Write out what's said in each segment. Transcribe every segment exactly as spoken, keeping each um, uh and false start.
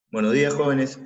Buenos días, jóvenes.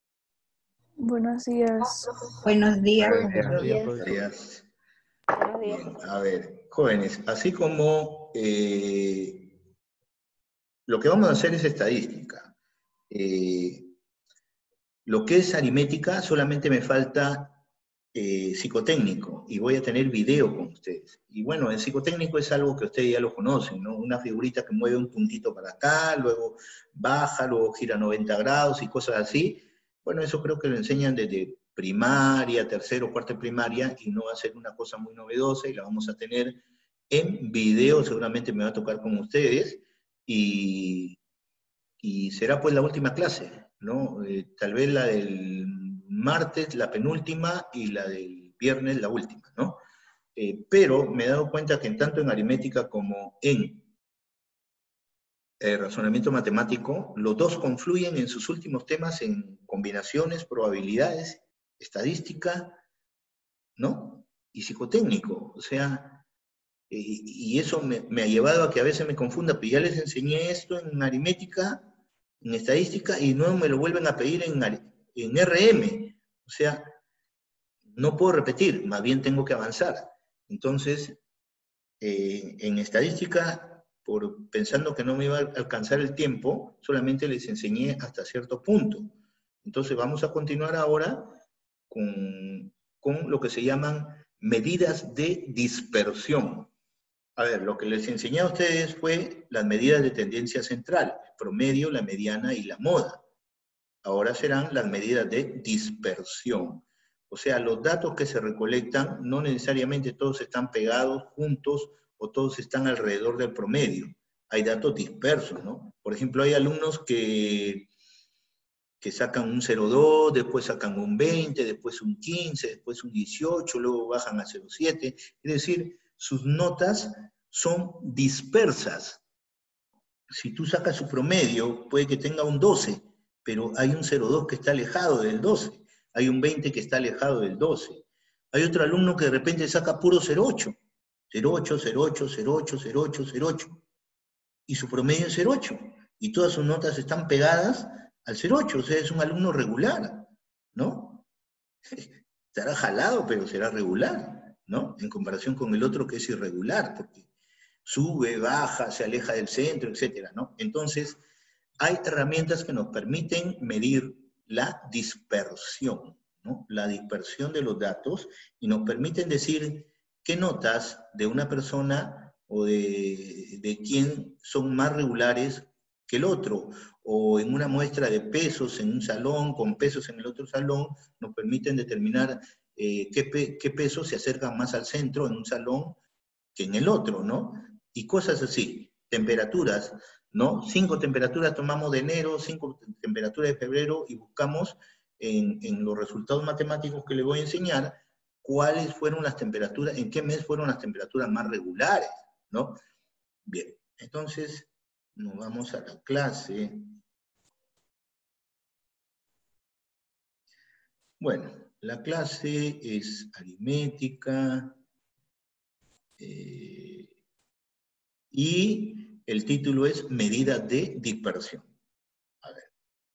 Buenos días. Buenos días. Buenos días. Buenos días. Bien, a ver, jóvenes, así como eh, lo que vamos a hacer es estadística. Eh, lo que es aritmética solamente me falta eh, psicotécnico y voy a tener video con ustedes. Y bueno, el psicotécnico es algo que ustedes ya lo conocen, ¿no? Una figurita que mueve un puntito para acá, luego baja, luego gira noventa grados y cosas así. Bueno, eso creo que lo enseñan desde primaria, tercero, cuarta primaria, y no va a ser una cosa muy novedosa y la vamos a tener en video, seguramente me va a tocar con ustedes, y, y será pues la última clase, ¿no? Eh, tal vez la del martes, la penúltima, y la del viernes, la última, ¿no? Eh, pero me he dado cuenta que tanto en aritmética como en eh, razonamiento matemático, los dos confluyen en sus últimos temas en combinaciones, probabilidades, estadística, ¿no? Y psicotécnico, o sea, eh, y eso me, me ha llevado a que a veces me confunda, pero ya les enseñé esto en aritmética, en estadística, y no me lo vuelven a pedir en, en R M, o sea, no puedo repetir, más bien tengo que avanzar. Entonces, eh, en estadística, por, pensando que no me iba a alcanzar el tiempo, solamente les enseñé hasta cierto punto. Entonces vamos a continuar ahora con, con lo que se llaman medidas de dispersión. A ver, lo que les enseñé a ustedes fue las medidas de tendencia central, el promedio, la mediana y la moda. Ahora serán las medidas de dispersión. O sea, los datos que se recolectan no necesariamente todos están pegados juntos o todos están alrededor del promedio. Hay datos dispersos, ¿no? Por ejemplo, hay alumnos que, que sacan un cero coma dos, después sacan un veinte, después un quince, después un dieciocho, luego bajan a cero coma siete. Es decir, sus notas son dispersas. Si tú sacas su promedio, puede que tenga un doce, pero hay un cero coma dos que está alejado del doce, hay un veinte que está alejado del doce. Hay otro alumno que de repente saca puro cero coma ocho, cero coma ocho, cero coma ocho, cero coma ocho, cero coma ocho, cero coma ocho, y su promedio es cero coma ocho, y todas sus notas están pegadas al cero coma ocho, o sea, es un alumno regular, ¿no? Estará jalado, pero será regular, ¿no? En comparación con el otro que es irregular, porque sube, baja, se aleja del centro, etcétera, ¿no? Entonces, hay herramientas que nos permiten medir la dispersión, ¿no? La dispersión de los datos, y nos permiten decir qué notas de una persona o de, de quién son más regulares que el otro, o en una muestra de pesos en un salón, con pesos en el otro salón, nos permiten determinar eh, qué, pe qué pesos se acercan más al centro en un salón que en el otro, ¿no? Y cosas así, temperaturas, ¿no? Cinco temperaturas tomamos de enero, cinco temperaturas de febrero, y buscamos en, en los resultados matemáticos que les voy a enseñar cuáles fueron las temperaturas, en qué mes fueron las temperaturas más regulares, ¿no? Bien, entonces nos vamos a la clase. Bueno, la clase es aritmética, eh, y el título es Medidas de dispersión. A ver.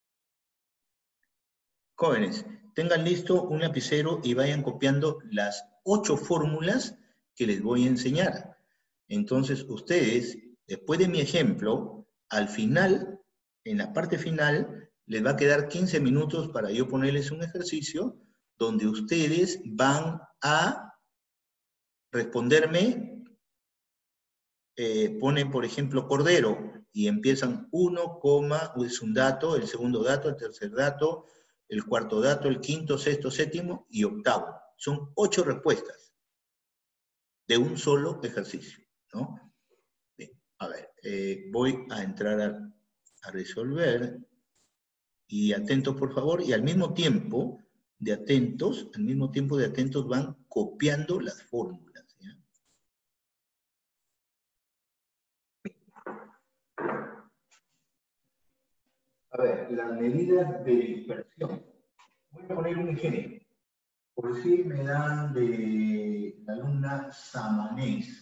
Jóvenes, tengan listo un lapicero y vayan copiando las ocho fórmulas que les voy a enseñar. Entonces, ustedes, después de mi ejemplo, al final, en la parte final, les va a quedar quince minutos para yo ponerles un ejercicio donde ustedes van a responderme. Eh, ponen, por ejemplo, Cordero, y empiezan uno, es un dato, el segundo dato, el tercer dato, el cuarto dato, el quinto, sexto, séptimo y octavo. Son ocho respuestas de un solo ejercicio, ¿no? Bien, a ver, eh, voy a entrar a, a resolver, y atentos, por favor, y al mismo tiempo de atentos, al mismo tiempo de atentos van copiando las fórmulas. A ver, las medidas de dispersión. Voy a poner un ejemplo. Por decir, me dan de la alumna Samanés.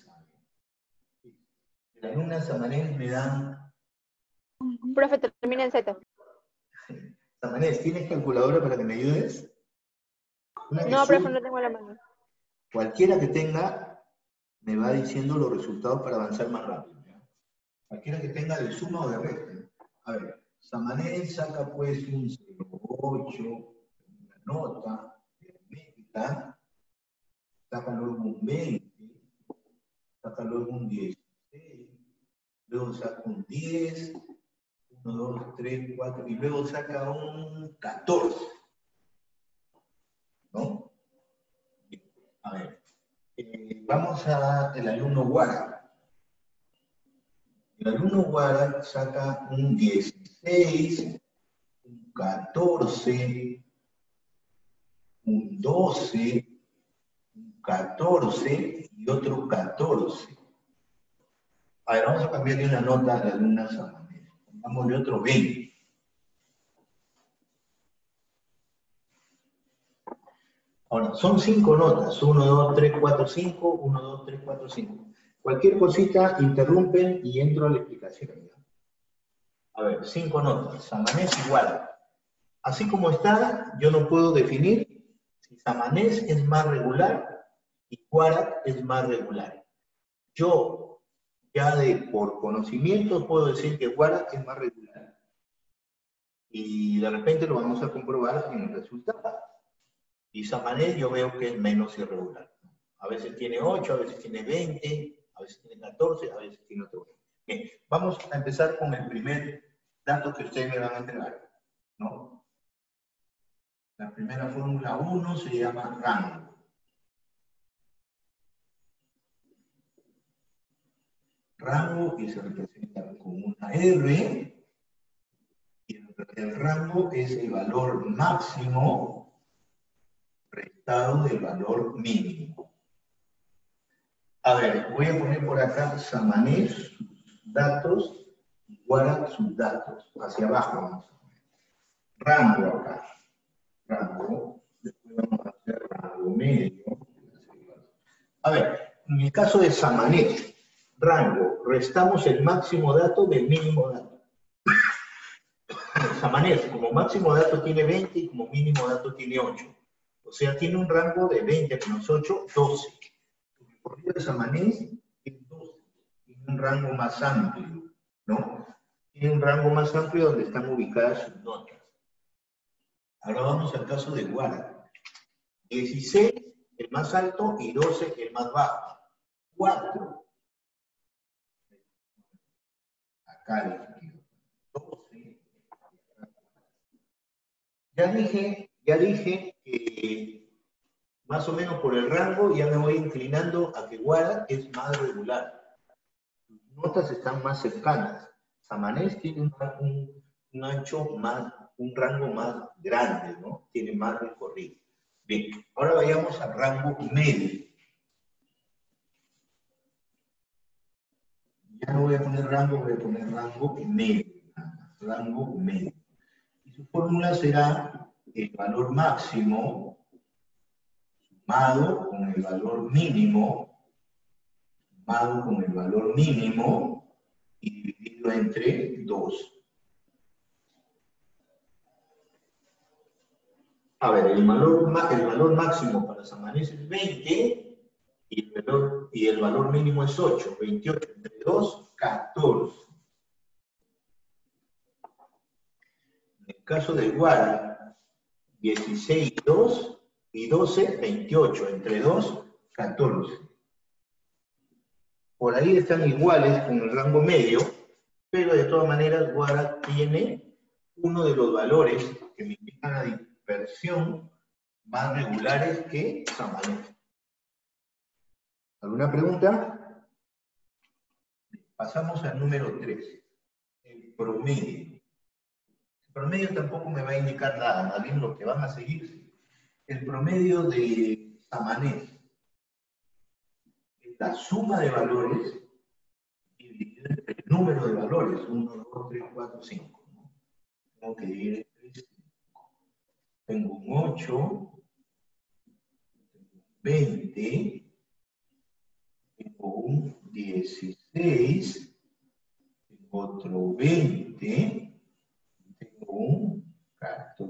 De la alumna Samanés me dan... Profe, termina en Z. Samanés, ¿tienes calculadora para que me ayudes? No, profe, no tengo la mano. Cualquiera que tenga, me va diciendo los resultados para avanzar más rápido. ¿Ya? Cualquiera que tenga de suma o de resta. A ver, Samanés saca pues un cero coma ocho, una nota de aritmética, saca luego un veinte, saca luego un dieciséis, luego saca un diez, uno, dos, tres, cuatro, y luego saca un catorce. ¿No? A ver, eh, vamos al alumno Guara. El alumno Guara saca un dieciséis, un catorce, un doce, un catorce y otro catorce. A ver, vamos a cambiarle una nota a la alumna Samanés. Pongámosle otro veinte. Ahora, son cinco notas. uno, dos, tres, cuatro, cinco. uno, dos, tres, cuatro, cinco. Cualquier cosita, interrumpen y entro a la explicación. A ver, cinco notas. Samanés igual. Así como está, yo no puedo definir si Samanés es más regular y Guara es más regular. Yo, ya de por conocimiento, puedo decir que Guara es más regular. Y de repente lo vamos a comprobar en el resultado. Y Samanés yo veo que es menos irregular. A veces tiene ocho, a veces tiene veinte, a veces tiene catorce, a veces tiene otro. Bien, vamos a empezar con el primer dato que ustedes me van a entregar, ¿no? La primera fórmula uno se llama rango. Rango y se representa con una R. Y el rango es el valor máximo restado del valor mínimo. A ver, voy a poner por acá Samanés, sus datos, y Guara, sus datos. Hacia abajo vamos a poner. Rango acá. Rango. Después vamos a hacer rango medio. A ver, en el caso de Samanés, rango, restamos el máximo dato del mínimo dato. Samanés, como máximo dato tiene veinte y como mínimo dato tiene ocho. O sea, tiene un rango de veinte menos ocho, doce. El recorrido de Samanés es doce. Tiene un rango más amplio, ¿no? Tiene un rango más amplio donde están ubicadas sus notas. Ahora vamos al caso de Guara. dieciséis, el más alto, y doce, el más bajo. cuatro. Acá le doce. Ya dije, ya dije que más o menos por el rango ya me voy inclinando a que Guara es más regular. Sus notas están más cercanas. Samanés tiene un, un, un ancho más, un rango más grande, ¿no? Tiene más recorrido. Bien, ahora vayamos al rango medio. Ya no voy a poner rango, voy a poner rango medio. Rango medio. Y su fórmula será el valor máximo sumado con el valor mínimo, sumado con el valor mínimo y dividido entre dos. A ver, el valor, el valor máximo para Samanés es veinte y el, valor, y el valor mínimo es ocho. veintiocho entre dos, catorce. En el caso de Guara, dieciséis, dos y doce, veintiocho. Entre dos, catorce. Por ahí están iguales con el rango medio, pero de todas maneras Guara tiene uno de los valores que me indican la dispersión más regulares que Samanés. ¿Alguna pregunta? Pasamos al número tres, el promedio. El promedio tampoco me va a indicar nada, más bien lo que van a seguir. El promedio de Samanés es la suma de valores dividido entre el número de valores, uno, dos, tres, cuatro, cinco. ¿No? Tengo que dividir entre cinco. Tengo un ocho, veinte, tengo un dieciséis, tengo otro veinte, tengo un catorce.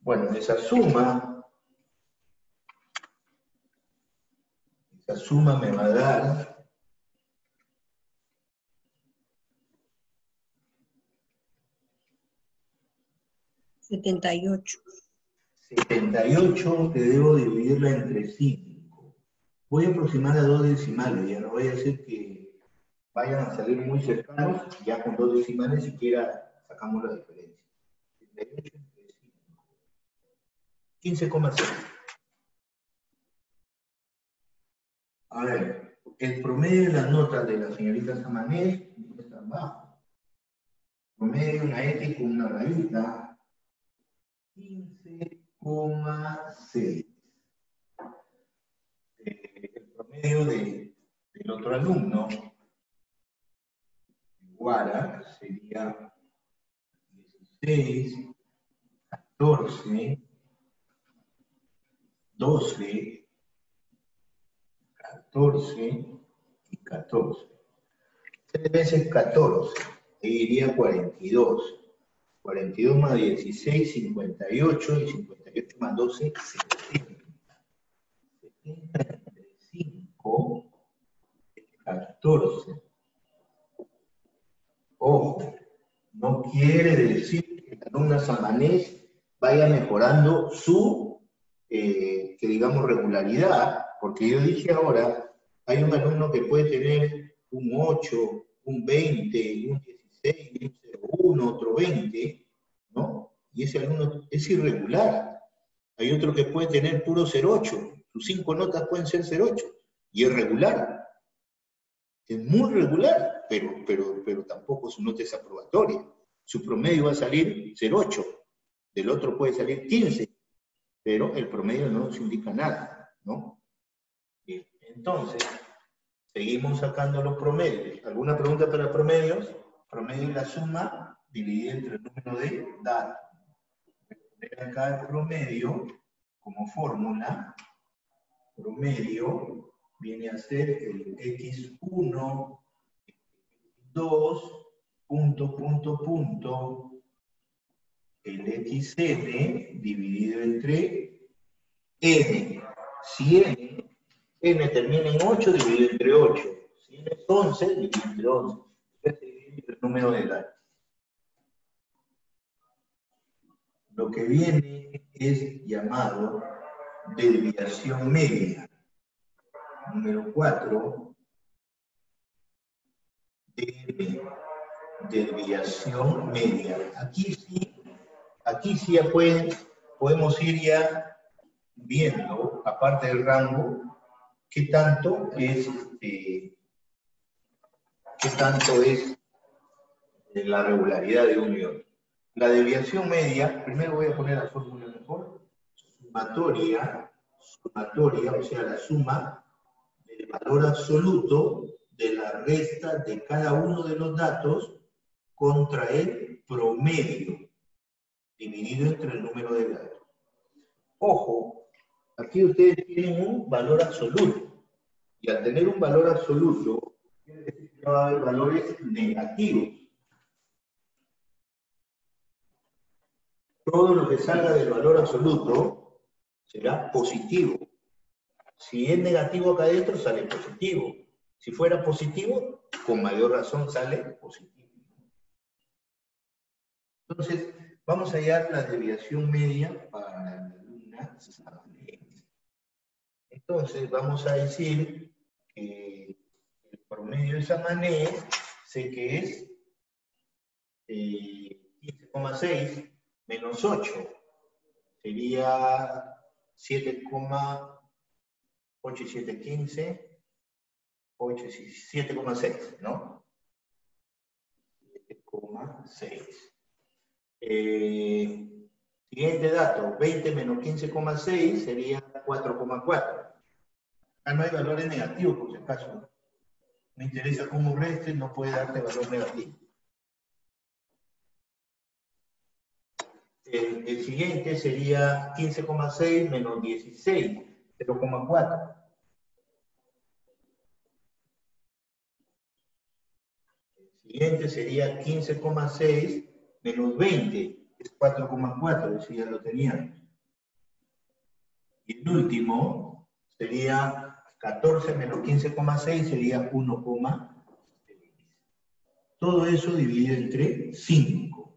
Bueno, esa suma, esa suma me va a dar setenta y ocho. setenta y ocho que debo dividirla entre cinco. Voy a aproximar a dos decimales, ya no voy a hacer que vayan a salir muy cercanos, ya con dos decimales siquiera sacamos la diferencia. setenta y ocho entre cinco. quince coma seis. A ver, el promedio de las notas de la señorita Samanés no es tan bajo. Promedio, una X con una rayita, quince coma seis. Eh, el promedio de, del otro alumno, Guara, sería dieciséis, catorce, doce, catorce y catorce. tres veces catorce, ahí iría cuarenta y dos. cuarenta y dos más dieciséis, cincuenta y ocho, y cincuenta y ocho más doce, setenta. setenta entre cinco, catorce. Ojo, no quiere decir que la alumna Samanés vaya mejorando su, eh, que digamos, regularidad, porque yo dije ahora, hay un alumno que puede tener un ocho, un veinte, un dieciséis, un cero coma uno, otro veinte, ¿no? Y ese alumno es irregular. Hay otro que puede tener puro cero coma ocho, sus cinco notas pueden ser cero coma ocho, y es regular. Es muy regular, pero, pero, pero tampoco su nota es aprobatoria. Su promedio va a salir cero coma ocho, del otro puede salir quince, pero el promedio no nos indica nada, ¿no? Bien, entonces, seguimos sacando los promedios. ¿Alguna pregunta para promedios? Promedio es la suma dividida entre el número de datos. Voy a poner acá el promedio como fórmula. Promedio viene a ser el equis uno, dos, punto, punto, punto, el equis ene dividido entre n. Si n, n termina en ocho, dividido entre ocho. Si n es once, dividido entre once. Este es el número de datos. Lo que viene es llamado desviación media. Número cuatro, D, desviación media. Aquí sí, aquí sí ya pueden, podemos ir ya viendo, aparte del rango, qué tanto es, este, qué tanto es la regularidad de uno y otro. La desviación media, primero voy a poner la fórmula mejor, sumatoria, sumatoria, o sea, la suma del valor absoluto de la resta de cada uno de los datos contra el promedio, dividido entre el número de datos. Ojo, aquí ustedes tienen un valor absoluto, y al tener un valor absoluto, va a haber valores negativos. Todo lo que salga del valor absoluto será positivo. Si es negativo acá adentro, sale positivo. Si fuera positivo, con mayor razón sale positivo. Entonces, vamos a hallar la desviación media para la alumna Samanés. Entonces, vamos a decir que el promedio de Samanés, sé que es eh, quince coma seis menos ocho. Sería siete coma ocho y siete, quince. ocho y siete coma seis, ¿no? siete coma seis. Eh, siguiente dato, veinte menos quince coma seis sería cuatro coma cuatro. Acá no hay valores negativos, por si acaso. Me interesa cómo reste, no puede darte valor negativo. El, el siguiente sería quince coma seis menos dieciséis, cero coma cuatro. El siguiente sería quince coma seis menos veinte, es cuatro coma cuatro, ese ya lo teníamos. Y el último sería catorce menos quince coma seis, sería uno coma seis. Todo eso dividido entre cinco.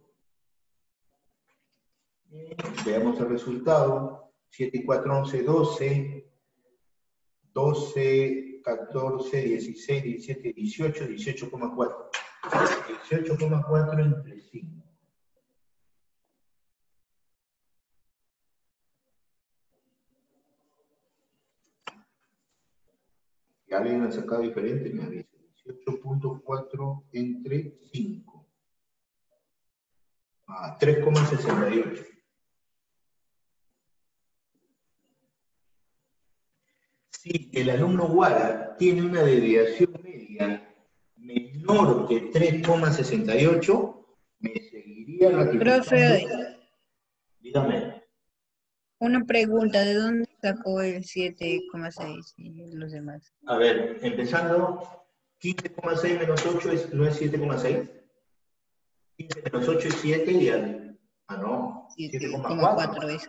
Bien, veamos el resultado. siete y cuatro, once, doce. doce, catorce, dieciséis, diecisiete, dieciocho, dieciocho coma cuatro. dieciocho coma cuatro entre cinco. Si alguien ha sacado diferente, me avisa. dieciocho punto cuatro entre cinco. Ah, tres coma sesenta y ocho. Si el alumno Guara tiene una desviación media menor que tres coma sesenta y ocho, me seguiría ratificando. Profe, Dígame. una pregunta, ¿de dónde sacó el siete coma seis y los demás? A ver, empezando, quince coma seis menos ocho es, ¿no es siete coma seis? quince menos ocho es siete y al... Ah, no, siete coma cuatro es.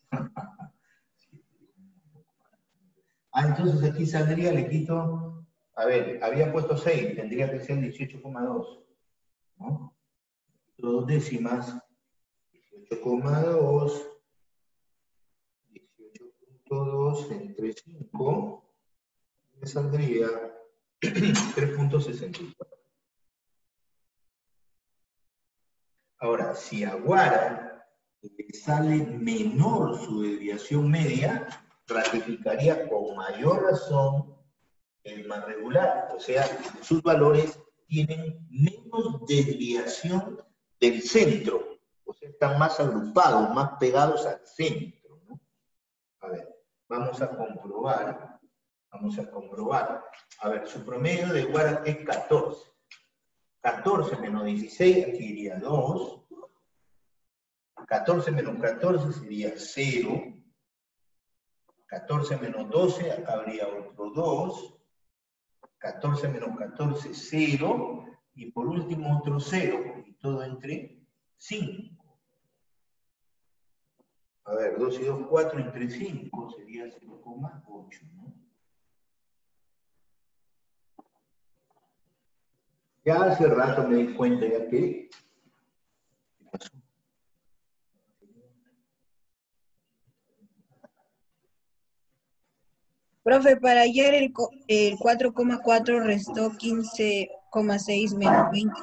Ah, entonces aquí saldría, le quito... A ver, había puesto seis, tendría que ser dieciocho coma dos. ¿No? Dos décimas, dieciocho coma dos, dieciocho punto dos entre cinco, me saldría tres punto sesenta y cuatro. Ahora, si a Guara le sale menor su desviación media, ratificaría con mayor razón el más regular. O sea, sus valores tienen menos desviación del centro. O sea, están más agrupados, más pegados al centro, ¿no? A ver, vamos a comprobar. Vamos a comprobar. A ver, su promedio de Guara es catorce. catorce menos dieciséis, aquí iría dos. catorce menos catorce sería cero. catorce menos doce, acá habría otro dos. catorce menos catorce, cero. Y por último otro cero. Y todo entre cinco. A ver, dos y dos, cuatro entre cinco sería cero coma ocho, ¿no? Ya hace rato me di cuenta ya que... Profe, para ayer el, co- el cuatro coma cuatro restó quince coma seis menos veinte.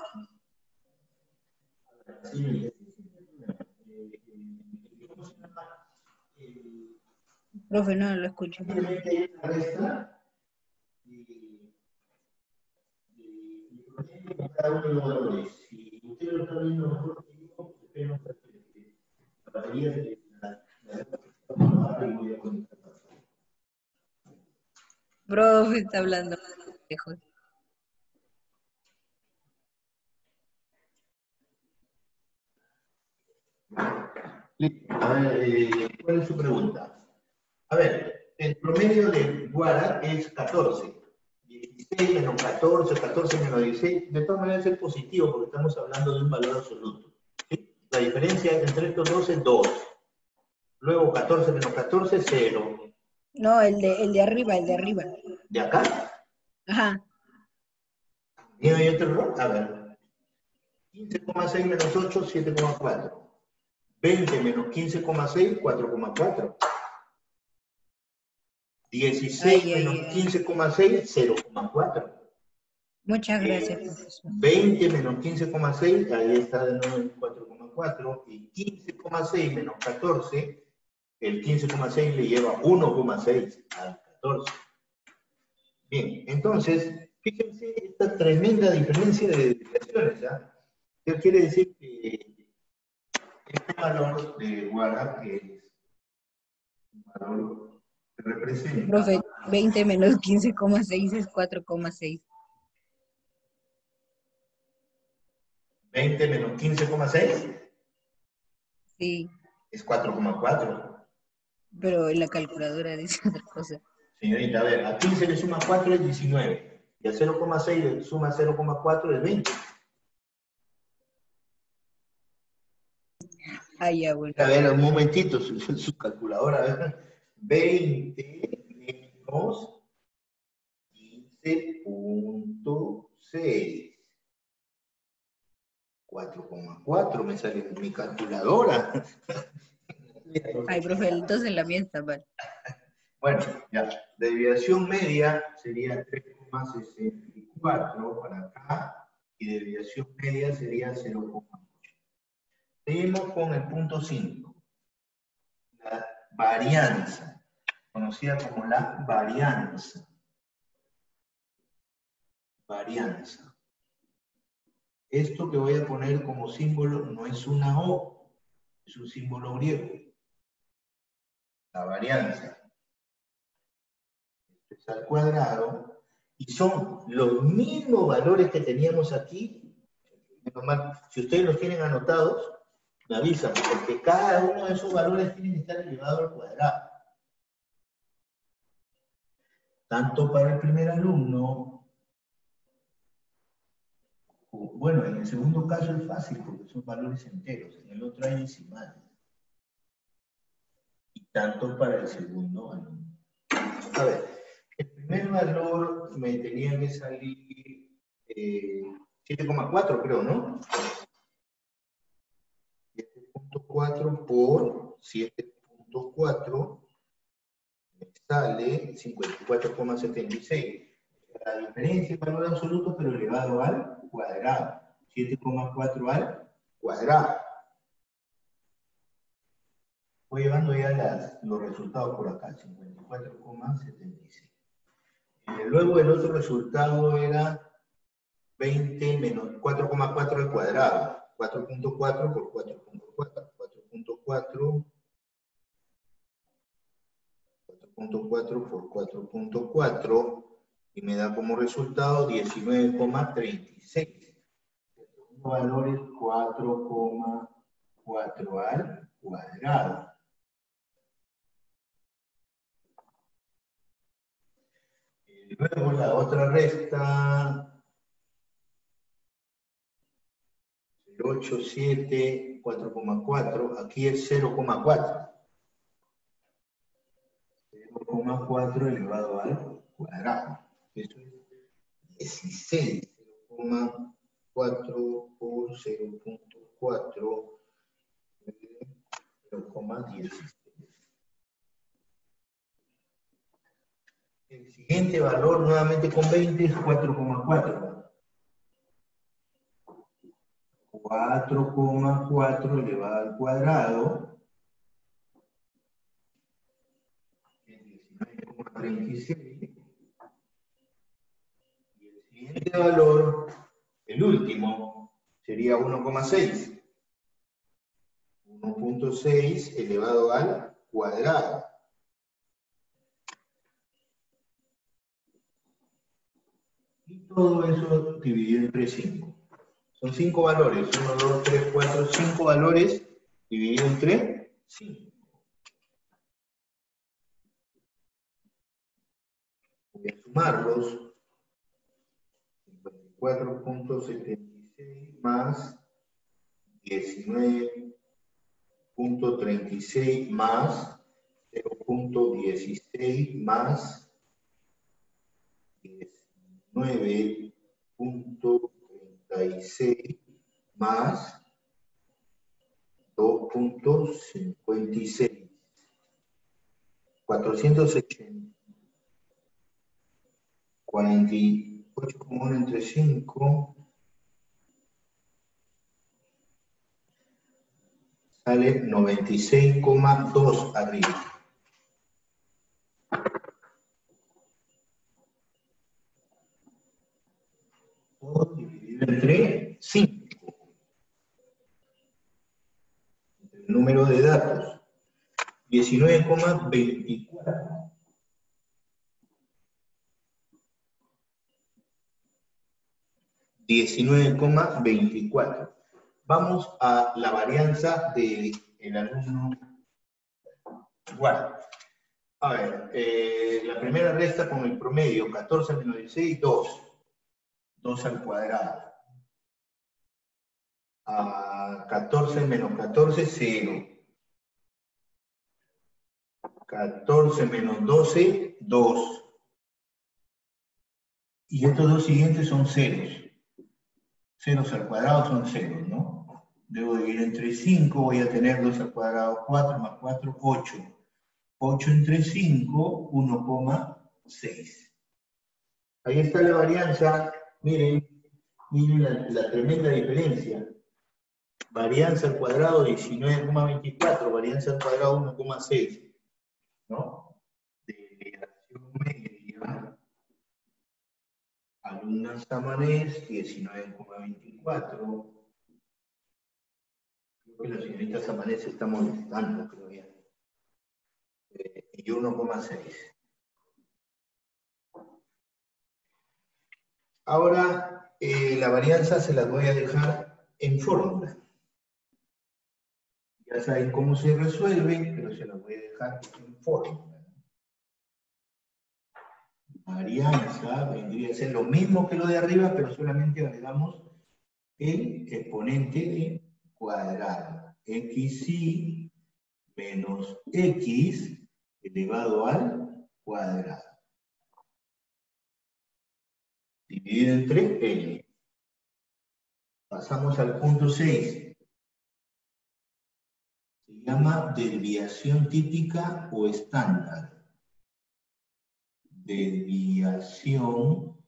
Sí. Profe, no lo escucho. Simplemente hay una resta y, y, y promedio con cada uno de los valores. Si usted lo está viendo mejor que yo, espero que la batería de la la y voy a conectar. Profe, está hablando lejos. A ver, eh, ¿cuál es su pregunta? A ver, el promedio de Guara es catorce. dieciséis menos catorce, catorce menos dieciséis, de todas maneras es positivo porque estamos hablando de un valor absoluto. ¿Sí? La diferencia entre estos dos es dos. Luego catorce menos catorce, cero. No, el de, el de arriba, el de arriba. ¿De acá? Ajá. ¿Y hay otro error? A ver. quince coma seis menos ocho, siete coma cuatro. veinte menos quince coma seis, cuatro coma cuatro. dieciséis Ay, ay, menos ay. quince coma seis, cero coma cuatro. Muchas gracias, profesor. veinte menos quince coma seis, ahí está de nuevo el cuatro coma cuatro. Y quince coma seis menos catorce, el quince coma seis le lleva uno coma seis al catorce. Bien, entonces, fíjense esta tremenda diferencia de desviaciones, ¿ah? Esto quiere decir que este valor de Guara es un valor que representa... Profe, veinte menos quince coma seis es cuatro coma seis. veinte menos quince coma seis Sí, es cuatro coma cuatro. pero en la calculadora dice otra cosa. Señorita, a ver, a quince le suma cuatro es diecinueve. Y a cero coma seis le suma cero coma cuatro es veinte. Ah, ya, bueno. A ver, un momentito, su, su, su calculadora. A ver. veinte menos quince punto seis. cuatro coma cuatro me sale en mi calculadora. Ay, profe, entonces la mía está mal. Bueno, ya. Desviación media sería tres coma sesenta y cuatro para acá y desviación media sería cero coma ocho. Seguimos con el punto cinco. La varianza, conocida como la varianza. Varianza. Esto que voy a poner como símbolo no es una O, es un símbolo griego. La varianza. Esto es al cuadrado. Y son los mismos valores que teníamos aquí. Normal. Si ustedes los tienen anotados, me avisan, porque cada uno de esos valores tiene que estar elevado al cuadrado. Tanto para el primer alumno, bueno, en el segundo caso es fácil porque son valores enteros, en el otro hay decimales. Y tanto para el segundo alumno. A ver, el primer valor me tenía que salir eh, siete coma cuatro, creo, ¿no? siete punto cuatro por siete punto cuatro me sale cincuenta y cuatro coma setenta y seis. La diferencia es valor absoluto, pero elevado al cuadrado. siete coma cuatro al cuadrado. Voy llevando ya las, los resultados por acá, cincuenta y cuatro coma setenta y seis. Eh, luego el otro resultado era veinte menos cuatro coma cuatro al cuadrado. cuatro punto cuatro por cuatro punto cuatro. cuatro punto cuatro. cuatro punto cuatro por cuatro punto cuatro. Y me da como resultado diecinueve coma treinta y seis. El segundo valor es cuatro coma cuatro al cuadrado. Y luego la otra resta, cero coma ochenta y siete, cuatro coma cuatro, aquí es cero coma cuatro. cero coma cuatro elevado al cuadrado. Esto es dieciséis. cero coma cuatro por cero punto cuatro, cero coma dieciséis. El siguiente valor, nuevamente con veinte, es cuatro coma cuatro. cuatro coma cuatro elevado al cuadrado es diecinueve coma treinta y seis. Y el siguiente valor, el último, sería uno coma seis. uno punto seis elevado al cuadrado. Y todo eso dividido entre cinco. Son cinco valores. uno, dos, tres, cuatro, cinco valores dividido entre cinco. Voy a sumarlos. cincuenta y cuatro punto setenta y seis más diecinueve punto treinta y seis más cero punto dieciséis más diecinueve punto treinta y seis más dos punto cincuenta y seis. cuatrocientos ochenta. cuarenta y ocho coma uno entre cinco. Sale noventa y seis coma dos arriba. Todo dividido entre cinco. El número de datos. diecinueve coma veinticuatro. diecinueve coma veinticuatro. Vamos a la varianza del alumno igual. A ver, eh, la primera resta con el promedio, catorce menos dieciséis, dos. dos al cuadrado. a catorce menos catorce, cero. catorce menos doce, dos. Y estos dos siguientes son ceros. Ceros al cuadrado son ceros, ¿no? Debo dividir entre cinco, voy a tener dos al cuadrado, cuatro más cuatro, ocho. ocho entre cinco, uno coma seis. Ahí está la varianza, miren, miren la, la tremenda diferencia. Varianza al cuadrado diecinueve coma veinticuatro, varianza al cuadrado uno coma seis. ¿No? Desviación media, alumna Samanés, diecinueve coma veinticuatro. Creo que la señorita Samanés se está molestando, creo ya. Eh, y uno coma seis. Ahora, eh, la varianza se las voy a dejar en fórmula. Ya saben cómo se resuelve, pero se las voy a dejar en fórmula. Varianza vendría a ser lo mismo que lo de arriba, pero solamente agregamos el exponente de cuadrado. Xy menos x elevado al cuadrado. Dividido entre L. Pasamos al punto seis. Se llama desviación típica o estándar. Desviación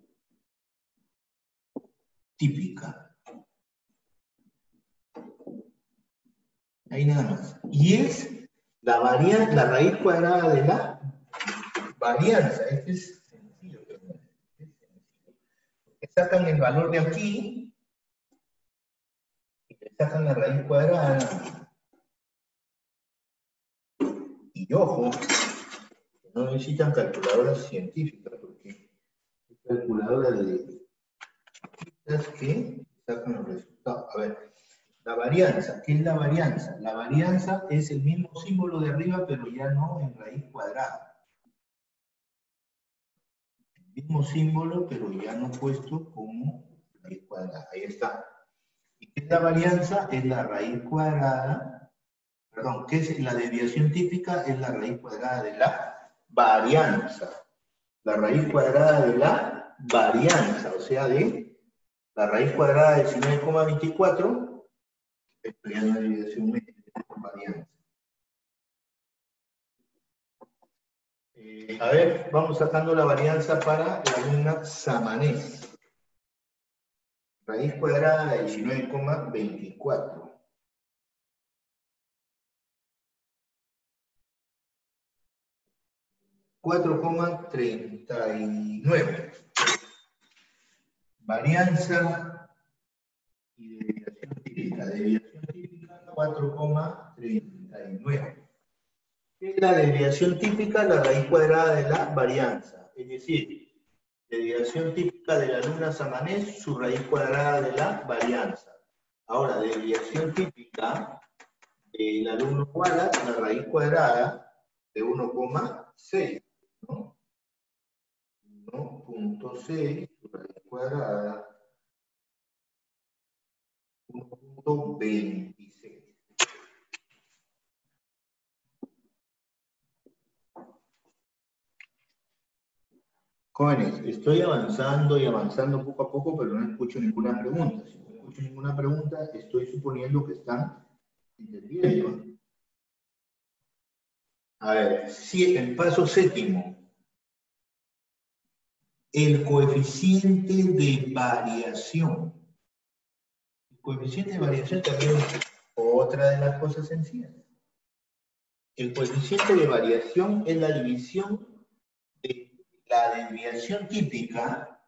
típica. Ahí nada más. Y es la, varianza, la raíz cuadrada de la varianza. Este es sencillo. Sacan el valor de aquí y le sacan la raíz cuadrada. Y ojo, no necesitan calculadoras científicas, porque hay calculadoras de que sacan los resultados. A ver, la varianza, ¿qué es la varianza? La varianza es el mismo símbolo de arriba, pero ya no en raíz cuadrada. El mismo símbolo, pero ya no puesto como raíz cuadrada. Ahí está. ¿Y qué es la varianza? Es la raíz cuadrada, perdón, ¿qué es la desviación típica? Es la raíz cuadrada de la varianza. La raíz cuadrada de la varianza, o sea, de la raíz cuadrada de diecinueve coma veinticuatro, esto ya es una desviación media con varianza. Eh, a ver, vamos sacando la varianza para la alumna Samanés. Raíz cuadrada de diecinueve coma veinticuatro. cuatro coma treinta y nueve. Varianza y desviación típica. Desviación típica cuatro coma treinta y nueve. ¿Qué es la desviación típica? La raíz cuadrada de la varianza. Es decir, desviación típica de la alumna Samanés, su raíz cuadrada de la varianza. Ahora, desviación típica del alumno Wallace, la raíz cuadrada de uno coma seis. ¿No? uno punto seis, raíz cuadrada, uno punto veintiséis. Jóvenes, estoy avanzando y avanzando poco a poco, pero no escucho ninguna pregunta. Si no escucho ninguna pregunta, estoy suponiendo que están entendiendo. A ver, si el paso séptimo. El coeficiente de variación. El coeficiente de variación también es otra de las cosas sencillas. El coeficiente de variación es la división de la desviación típica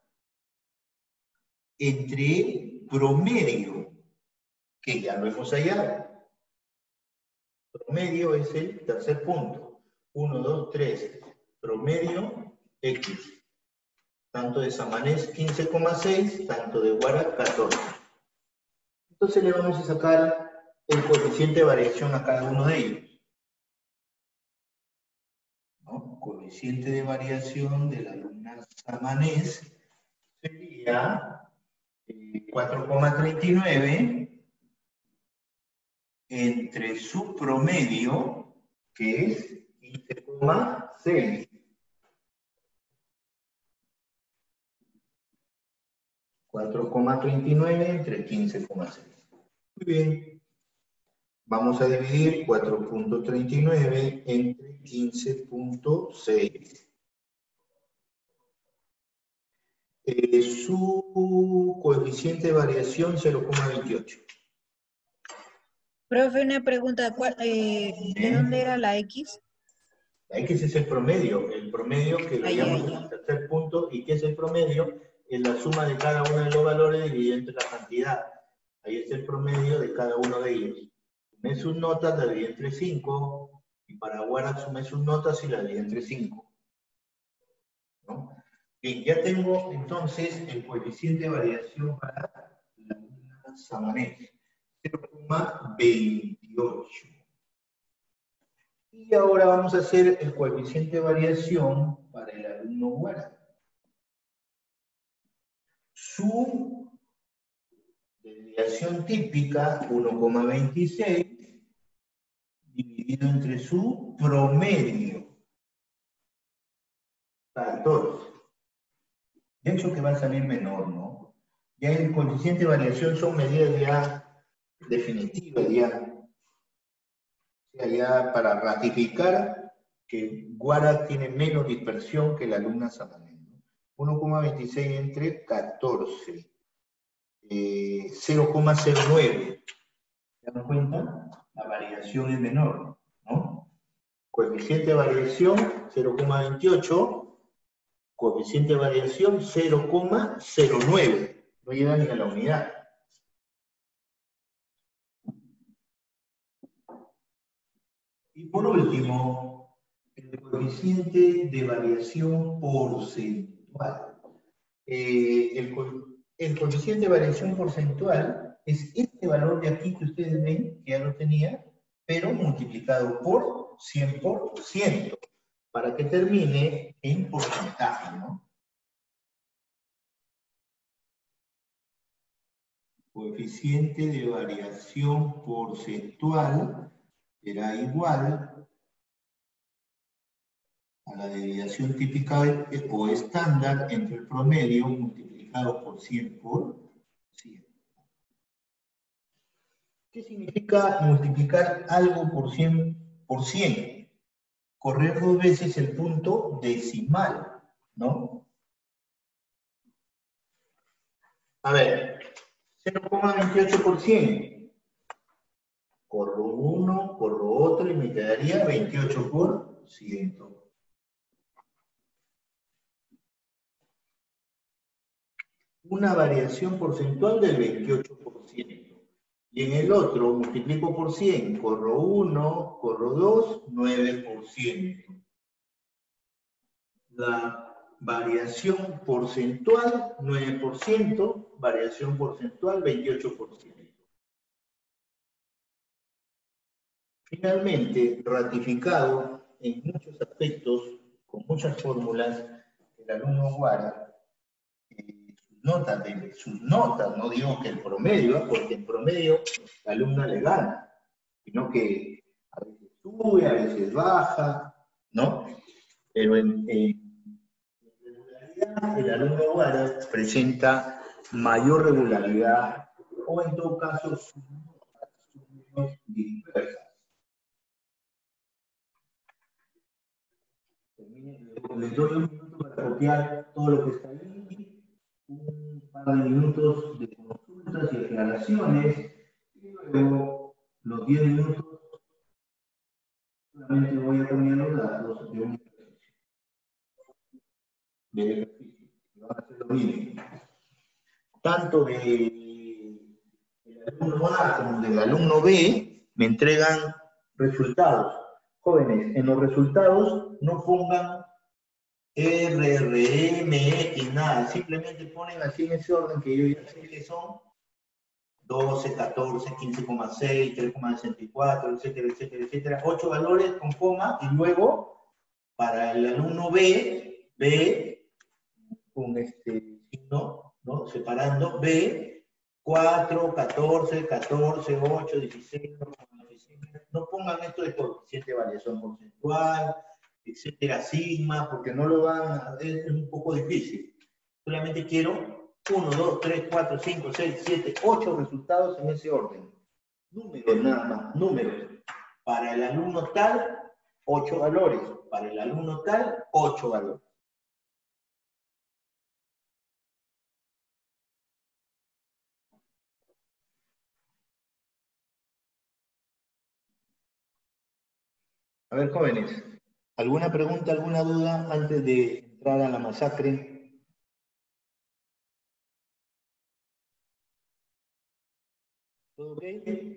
entre el promedio, que ya lo hemos hallado. Promedio es el tercer punto. uno, dos, tres. Promedio X. Tanto de Samanés quince coma seis, tanto de Guara catorce. Entonces le vamos a sacar el coeficiente de variación a cada uno de ellos. ¿No? Coeficiente de variación de la alumna Samanés sería eh, cuatro coma treinta y nueve entre su promedio, que es quince coma seis. cuatro coma treinta y nueve entre quince coma seis. Muy bien. Vamos a dividir cuatro punto treinta y nueve entre quince punto seis. Eh, su coeficiente de variación cero coma veintiocho. Profe, una pregunta. ¿cuál, eh, ¿De dónde era la X? La X es el promedio, el promedio que lo Ay, llamamos ay, en ay. el tercer punto. ¿Y qué es el promedio? Es la suma de cada uno de los valores dividido entre la cantidad. Ahí está el promedio de cada uno de ellos. Sumé sus notas, la dividí entre cinco, y para Guara sumé sus notas y la dividí entre cinco. ¿No? Bien, ya tengo entonces el coeficiente de variación para la alumna Samanés, cero coma veintiocho. Y ahora vamos a hacer el coeficiente de variación para el alumno Guara. Su desviación típica, uno coma veintiséis, dividido entre su promedio, catorce. De hecho que va a salir menor, ¿no? Ya el coeficiente de variación son medidas ya definitivas, ya. O sea, ya para ratificar que Guara tiene menos dispersión que la alumna Samanés. uno coma veintiséis entre catorce. Eh, cero coma cero nueve. ¿Se dan cuenta? La variación es menor, ¿no? Coeficiente de variación cero coma veintiocho. Coeficiente de variación cero coma cero nueve. No llega ni a la unidad. Y por último, el coeficiente de variación porcentual. Eh, el, co el coeficiente de variación porcentual es este valor de aquí que ustedes ven, que ya lo tenía, pero multiplicado por cien por ciento, para que termine en porcentaje, ¿no? Coeficiente de variación porcentual será igual a la desviación típica o estándar entre el promedio multiplicado por cien por cien. ¿Qué significa multiplicar algo por cien por cien? Correr dos veces el punto decimal, ¿no? A ver, cero coma veintiocho por ciento. Corro uno, corro otro y me quedaría veintiocho por ciento. Una variación porcentual del veintiocho por ciento. Y en el otro multiplico por cien, corro uno, corro dos, nueve por ciento. La variación porcentual, nueve por ciento, variación porcentual, veintiocho por ciento. Finalmente, ratificado en muchos aspectos, con muchas fórmulas, el alumno Guara, eh, sus notas, de, sus notas, no digo que el promedio, porque en promedio la alumna le gana, sino que a veces sube, a veces baja, ¿no? Pero en, en regularidad, el alumno Guara presenta mayor regularidad, o en todo caso, sus notas son menos dispersas. Les doy un minuto para copiar todo lo que está ahí, un par de minutos de consultas y aclaraciones, y luego los diez minutos solamente voy a poner los datos de un ejercicio. De ejercicio, que van a ser lo mismo. Tanto del alumno A como del alumno B me entregan resultados. Jóvenes, en los resultados no pongan R, R, M, X, nada, simplemente ponen así en ese orden que yo ya sé que son doce, catorce, quince coma seis, tres coma sesenta y cuatro, etcétera, etcétera, etcétera, ocho valores con coma, y luego para el alumno B, B, con este signo, ¿no? Separando, B, cuatro, catorce, catorce, ocho, dieciséis, no pongan esto de coeficiente de variación porcentual, etcétera, sigma, porque no lo van a ver, es un poco difícil. Solamente quiero uno, dos, tres, cuatro, cinco, seis, siete, ocho resultados en ese orden. Números nada más, números. Para el alumno tal, ocho valores. Para el alumno tal, ocho valores. A ver, jóvenes, ¿alguna pregunta, alguna duda antes de entrar a la masacre? ¿Todo ok?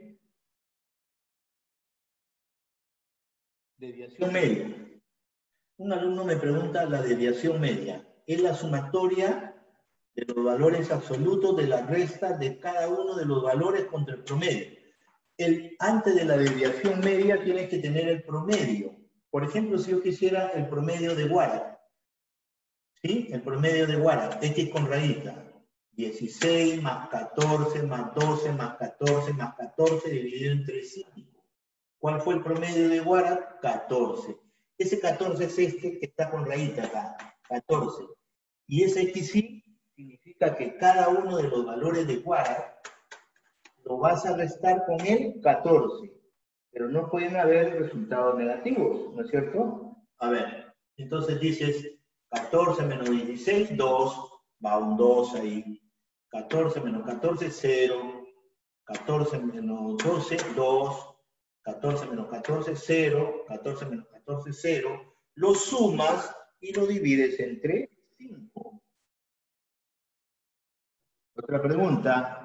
Desviación media. Un alumno me pregunta la desviación media. Es la sumatoria de los valores absolutos de la resta de cada uno de los valores contra el promedio. El, antes de la desviación media tienes que tener el promedio. Por ejemplo, si yo quisiera el promedio de Guara, ¿sí? El promedio de Guara, X con rayita, dieciséis más catorce más doce más catorce más catorce dividido entre cinco. ¿Cuál fue el promedio de Guara? catorce. Ese catorce es este que está con rayita acá, catorce. Y ese X I significa que cada uno de los valores de Guara lo vas a restar con el catorce. Pero no pueden haber resultados negativos, ¿no es cierto? A ver, entonces dices catorce menos dieciséis, dos, va un dos ahí. catorce menos catorce, cero. catorce menos doce, dos. catorce menos catorce, cero. catorce menos catorce, cero. Lo sumas y lo divides entre cinco. Otra pregunta.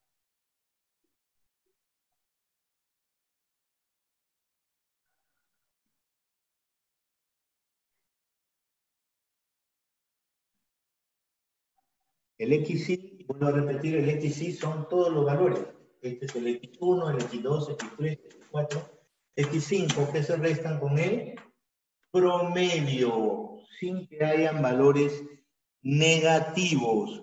El X I, vuelvo a repetir, el X I son todos los valores. Este es el X uno, el X dos, X tres, X cuatro, X cinco, que se restan con el promedio, sin que hayan valores negativos.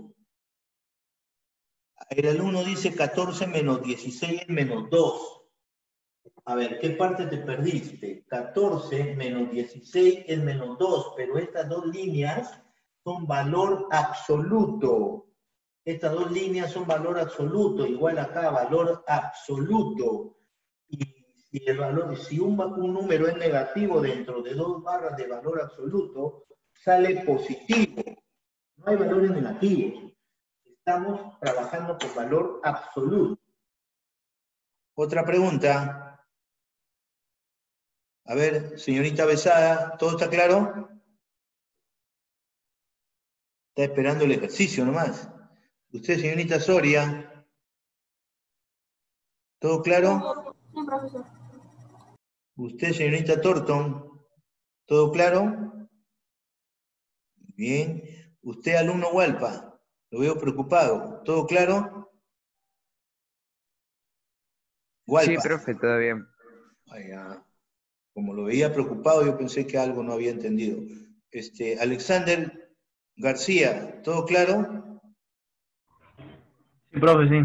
El alumno dice catorce menos dieciséis es menos dos. A ver, ¿qué parte te perdiste? catorce menos dieciséis es menos dos, pero estas dos líneas son valor absoluto. Estas dos líneas son valor absoluto, igual acá, valor absoluto. Y si, el valor, si un, un número es negativo dentro de dos barras de valor absoluto, sale positivo. No hay valores negativos. Estamos trabajando con valor absoluto. Otra pregunta. A ver, señorita Besada, ¿todo está claro? Está esperando el ejercicio nomás. Usted, señorita Soria, ¿todo claro? Sí, profesor. Usted, señorita Thornton, ¿todo claro? Bien. Usted, alumno Hualpa, lo veo preocupado. ¿Todo claro? Hualpa. Sí, profe, todo bien. Vaya. Como lo veía preocupado, yo pensé que algo no había entendido. Este, Alexander García, ¿todo claro? Sí, profe, sí.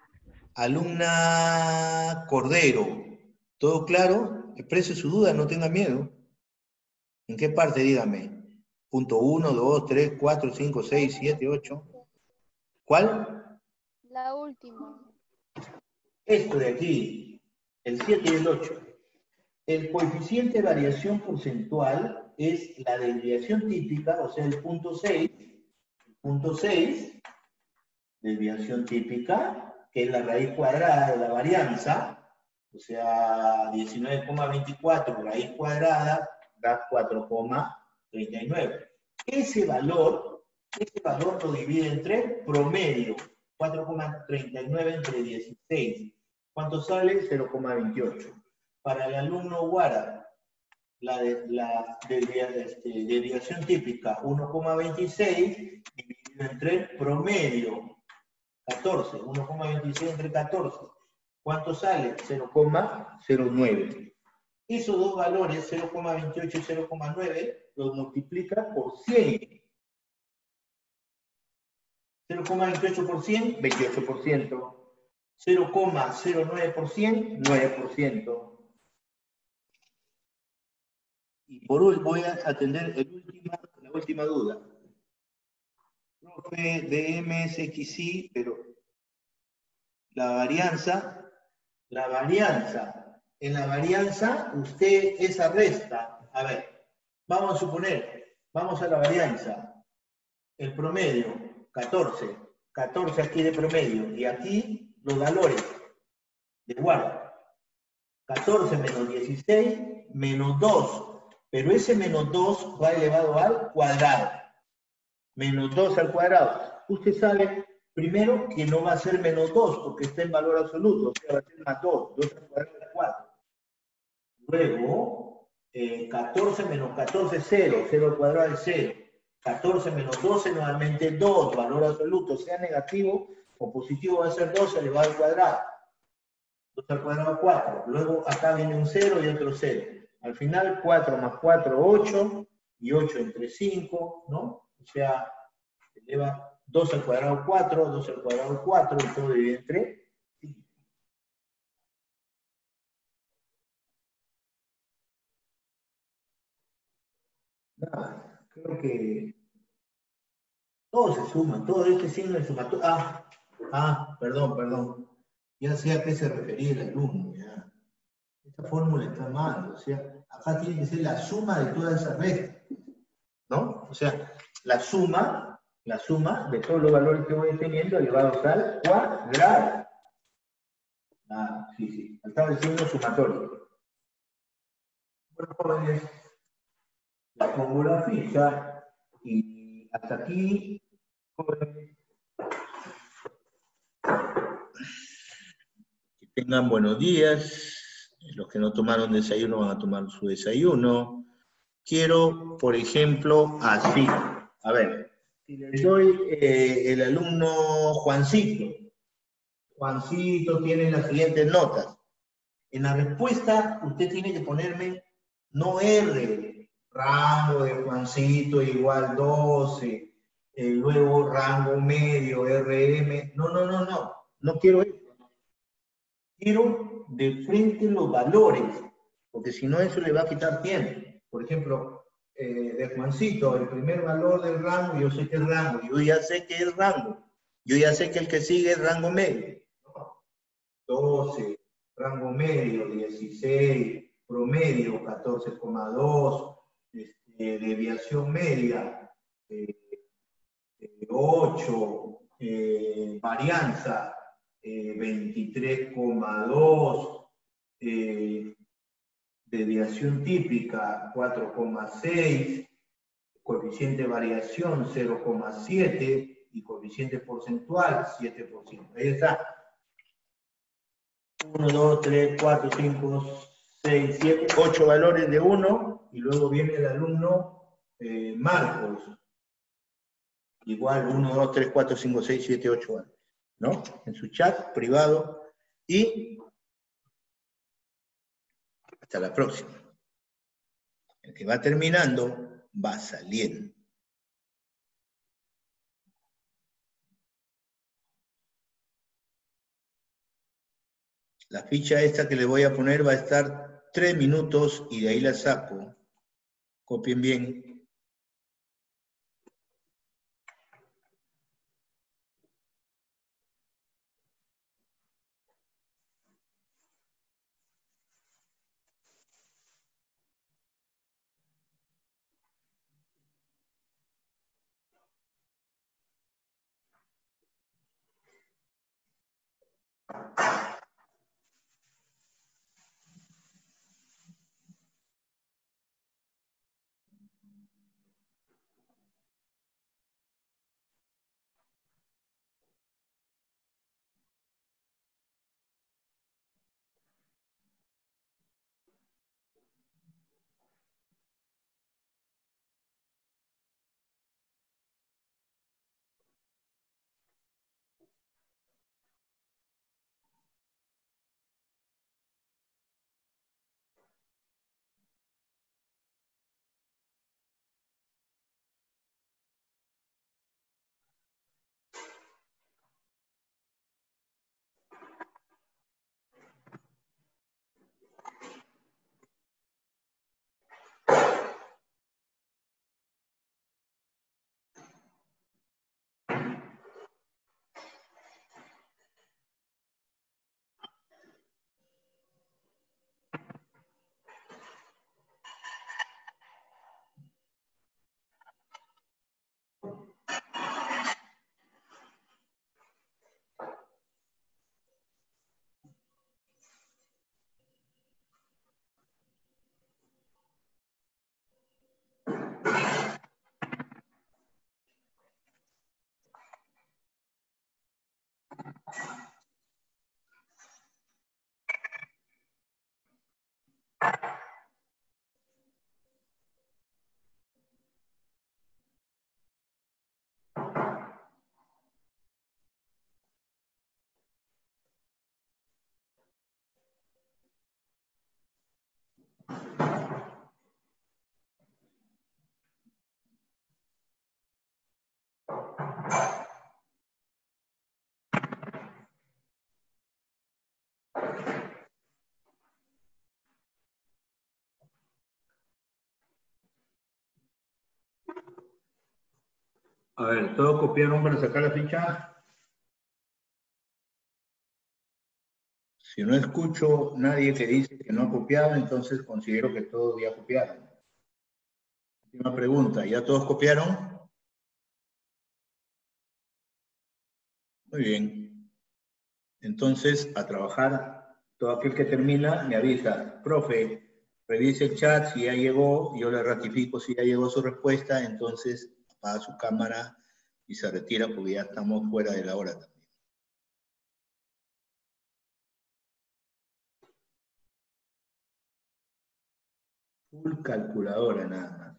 Alumna Cordero, ¿todo claro? Exprese su duda, no tenga miedo. ¿En qué parte? Dígame. Punto uno, dos, tres, cuatro, cinco, seis, siete, ocho. ¿Cuál? La última. Esto de aquí, el siete y el ocho. El coeficiente de variación porcentual es la desviación típica, o sea, el punto seis. El punto seis, desviación típica, que es la raíz cuadrada de la varianza, o sea, diecinueve coma veinticuatro raíz cuadrada da cuatro coma treinta y nueve. Ese valor, ese valor lo divide entre promedio, cuatro coma treinta y nueve entre dieciséis. ¿Cuánto sale? cero coma veintiocho. Para el alumno Guara, la, de, la desvia, este, desviación típica uno coma veintiséis dividido entre promedio catorce, uno coma veintiséis entre catorce. ¿Cuánto sale? cero coma cero nueve. Esos dos valores, cero coma veintiocho y cero coma nueve, los multiplica por cien. cero coma veintiocho por cien, veintiocho por ciento. cero coma cero nueve por cien, nueve por ciento. Y por hoy voy a atender el última, la última duda. Profe, D M S X I, pero la varianza, la varianza, en la varianza usted esa resta. A ver, vamos a suponer, vamos a la varianza. El promedio, catorce. catorce aquí de promedio. Y aquí los valores de guarda. catorce menos dieciséis menos dos. Pero ese menos dos va elevado al cuadrado. Menos dos al cuadrado. Usted sabe, primero, que no va a ser menos dos, porque está en valor absoluto. O sea, va a ser más dos. dos al cuadrado es cuatro. Luego, eh, catorce menos catorce, cero. cero al cuadrado es cero. catorce menos doce, nuevamente dos. Valor absoluto, sea negativo o positivo, va a ser dos elevado al cuadrado. dos al cuadrado, cuatro. Luego, acá viene un cero y otro cero. Al final, cuatro más cuatro, ocho, y ocho entre cinco, ¿no? O sea, eleva dos al cuadrado, cuatro, dos al cuadrado, cuatro, y todo divide entre cinco. Nada, creo que todo se suma, todo este signo de sumatoria. Ah, ah, perdón, perdón. Ya sé a qué se refería el alumno, ya. Esta fórmula está mal, o sea, acá tiene que ser la suma de todas esas restas, ¿no? O sea, la suma, la suma de todos los valores que voy teniendo elevados al cuadrado. Ah, sí, sí, faltaba el signo sumatorio. Bueno, jóvenes, la pongo la ficha y hasta aquí, jóvenes, que tengan buenos días. Los que no tomaron desayuno van a tomar su desayuno. Quiero, por ejemplo, así. A ver, si les doy eh, el alumno Juancito. Juancito tiene las siguientes notas. En la respuesta, usted tiene que ponerme no R, rango de Juancito igual doce, eh, luego rango medio, R M. No, no, no, no. No quiero eso. Quiero de frente los valores, porque si no eso le va a quitar tiempo. Por ejemplo, eh, de Juancito, el primer valor del rango, yo sé que es rango, yo ya sé que es rango, yo ya sé que el que sigue es rango medio. doce, rango medio, dieciséis, promedio, catorce coma dos, este, deviación media, eh, ocho, eh, varianza, eh, veintitrés coma dos, eh, deviación típica cuatro coma seis, coeficiente de variación cero coma siete y coeficiente porcentual siete por ciento. Ahí está. uno, dos, tres, cuatro, cinco, seis, siete, ocho valores de uno y luego viene el alumno eh, Marcos. Igual uno, dos, tres, cuatro, cinco, seis, siete, ocho valores, ¿no? En su chat privado y hasta la próxima. El que va terminando va saliendo. La ficha esta que le voy a poner va a estar tres minutos y de ahí la saco. Copien bien. A ver, ¿todos copiaron para sacar la ficha? Si no escucho nadie que dice que no ha copiado, entonces considero que todos ya copiaron. Última pregunta, ¿ya todos copiaron? Muy bien. Entonces, a trabajar. Todo aquel que termina me avisa. Profe, revise el chat si ya llegó, yo le ratifico si ya llegó su respuesta, entonces apaga su cámara y se retira porque ya estamos fuera de la hora también. Full calculadora nada más.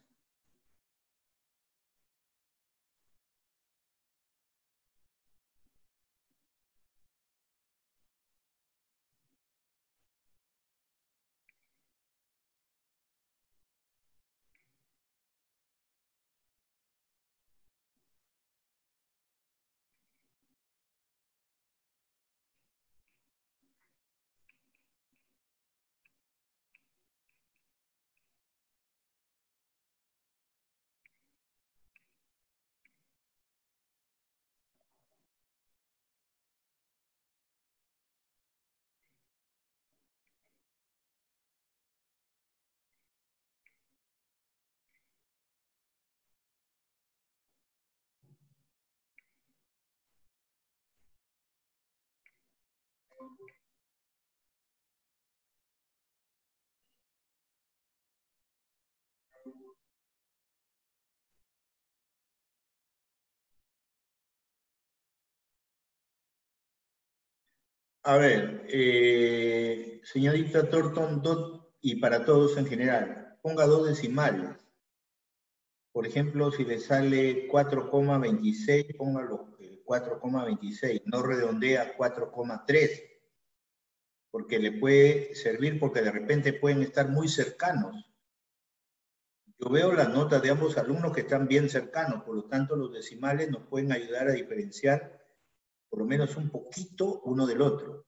A ver, eh, señorita Thornton, dot, y para todos en general, ponga dos decimales. Por ejemplo, si le sale cuatro coma veintiséis, póngalo cuatro coma veintiséis, no redondea cuatro coma tres, porque le puede servir porque de repente pueden estar muy cercanos. Yo veo las notas de ambos alumnos que están bien cercanos, por lo tanto los decimales nos pueden ayudar a diferenciar por lo menos un poquito uno del otro.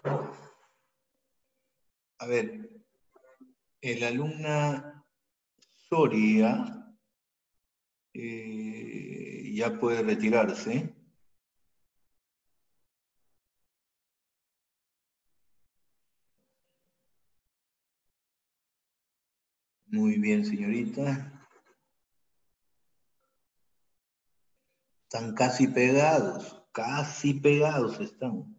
A ver, el alumna Soria eh, ya puede retirarse. Muy bien, señorita. Están casi pegados, casi pegados están.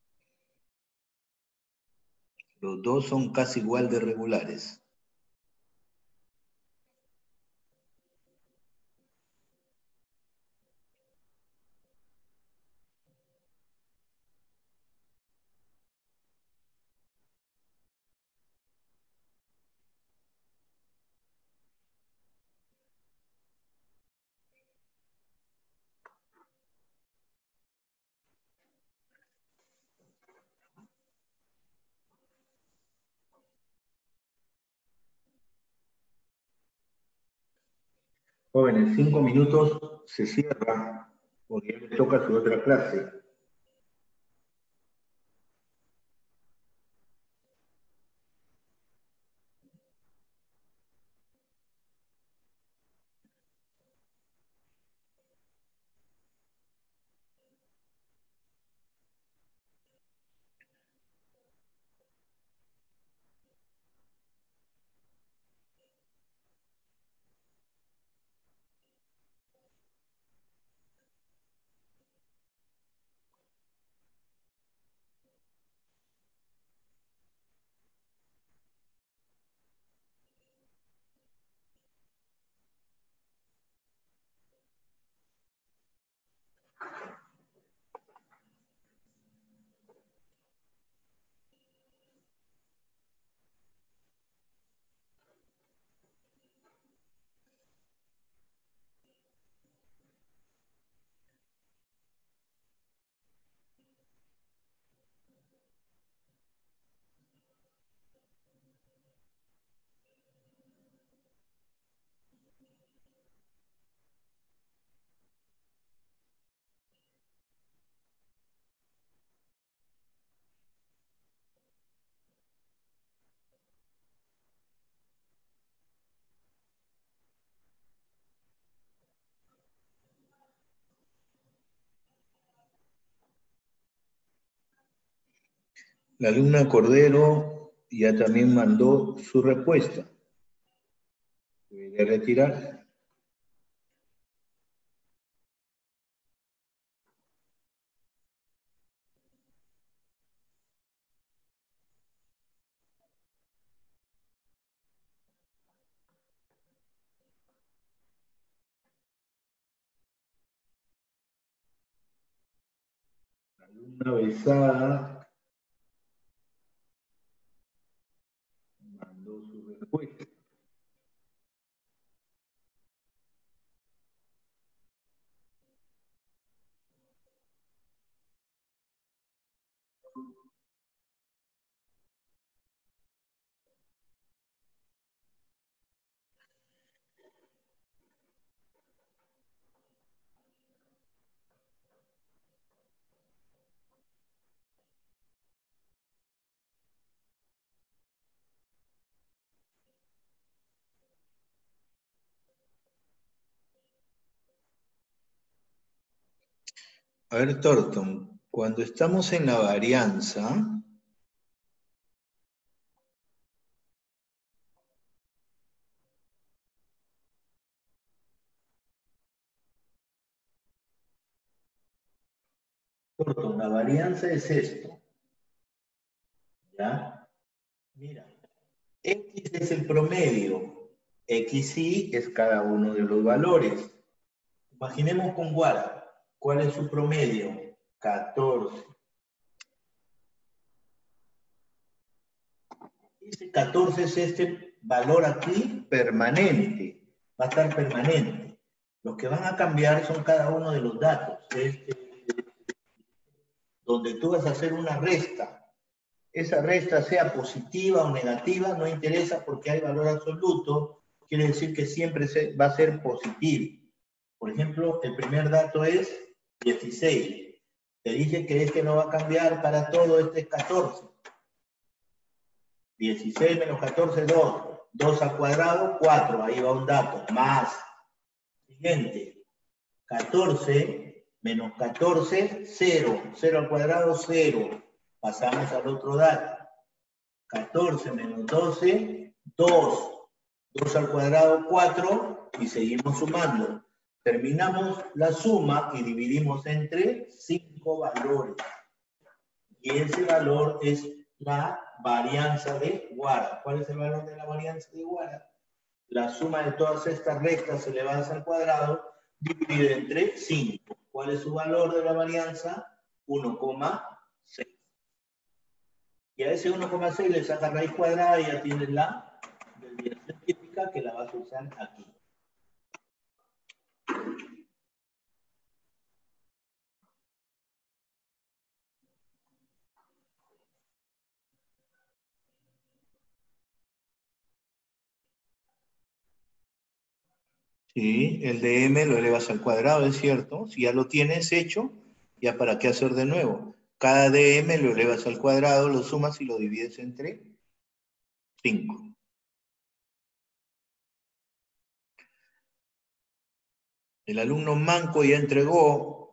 Los dos son casi igual de regulares. Jóvenes, cinco minutos se cierra porque ya le toca su otra clase. La alumna Cordero ya también mandó su respuesta. Voy a retirar. La alumna Besada mandó su respuesta. A ver, Thornton, cuando estamos en la varianza, Thornton, la varianza es esto. ¿Ya? Mira, X es el promedio, X Y es cada uno de los valores. Imaginemos con Guara, ¿cuál es su promedio? catorce. Ese catorce es este valor aquí permanente, va a estar permanente. Los que van a cambiar son cada uno de los datos. Este, donde tú vas a hacer una resta. Esa resta sea positiva o negativa, no interesa porque hay valor absoluto, quiere decir que siempre se, va a ser positivo. Por ejemplo, el primer dato es dieciséis. Te dije que este no va a cambiar para todo, este es catorce. dieciséis menos catorce, dos. dos al cuadrado, cuatro. Ahí va un dato. Más. Siguiente. catorce menos catorce, cero. cero al cuadrado, cero. Pasamos al otro dato. catorce menos doce, dos. dos al cuadrado, cuatro. Y seguimos sumando. Terminamos la suma y dividimos entre cinco valores. Y ese valor es la varianza de Guara. ¿Cuál es el valor de la varianza de Guara? La suma de todas estas rectas elevadas al cuadrado dividida entre cinco. ¿Cuál es su valor de la varianza? uno coma seis. Y a ese uno coma seis le saca raíz cuadrada y ya tienes la desviación típica que la vas a usar aquí. Sí, el de m lo elevas al cuadrado, es cierto. Si ya lo tienes hecho, ya para qué hacer de nuevo. Cada dm lo elevas al cuadrado, lo sumas y lo divides entre cinco. El alumno manco ya entregó.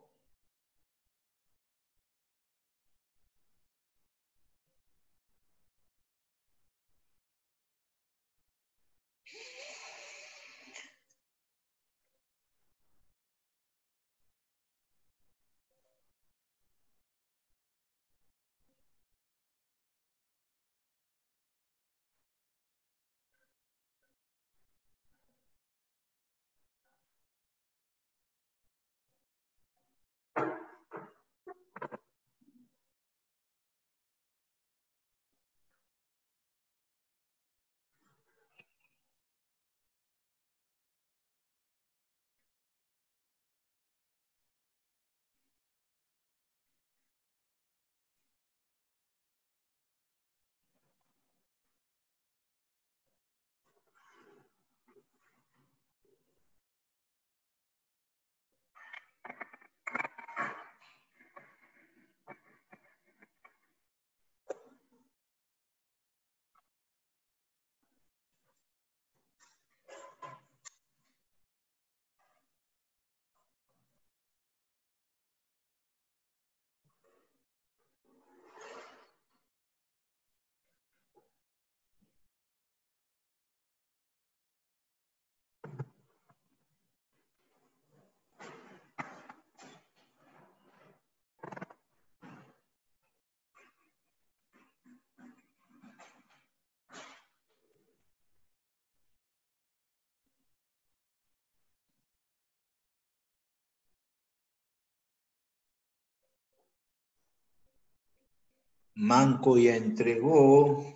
Manco ya entregó.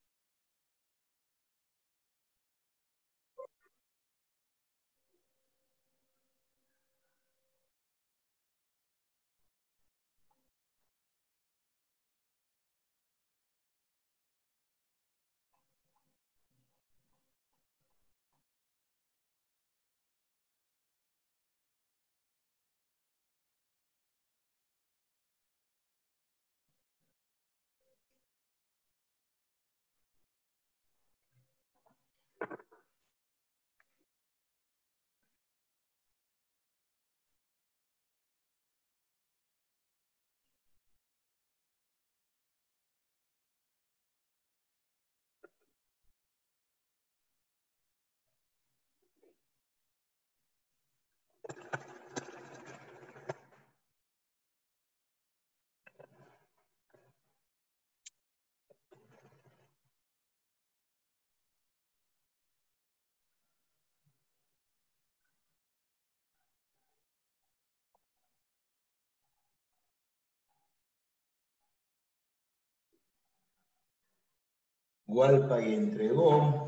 Gualpa y entregó.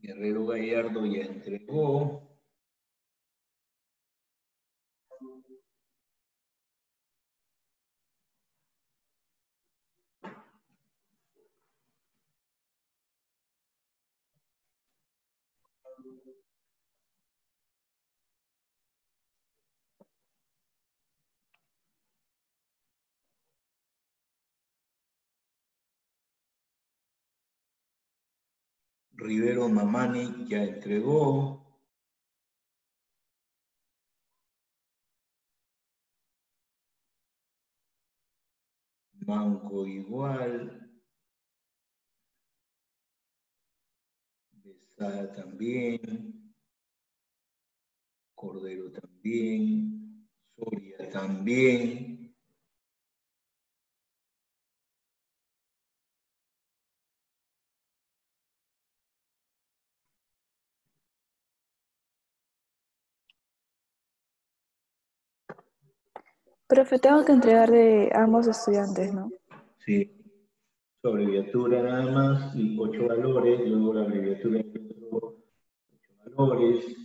Guerrero Gallardo ya entregó. Rivero Mamani ya entregó. Manco igual. Besada también. Cordero también. Soria también. Profe, tengo que entregar de ambos estudiantes, ¿no? Sí. Su abreviatura nada más y ocho valores, luego la abreviatura de otro, ocho valores.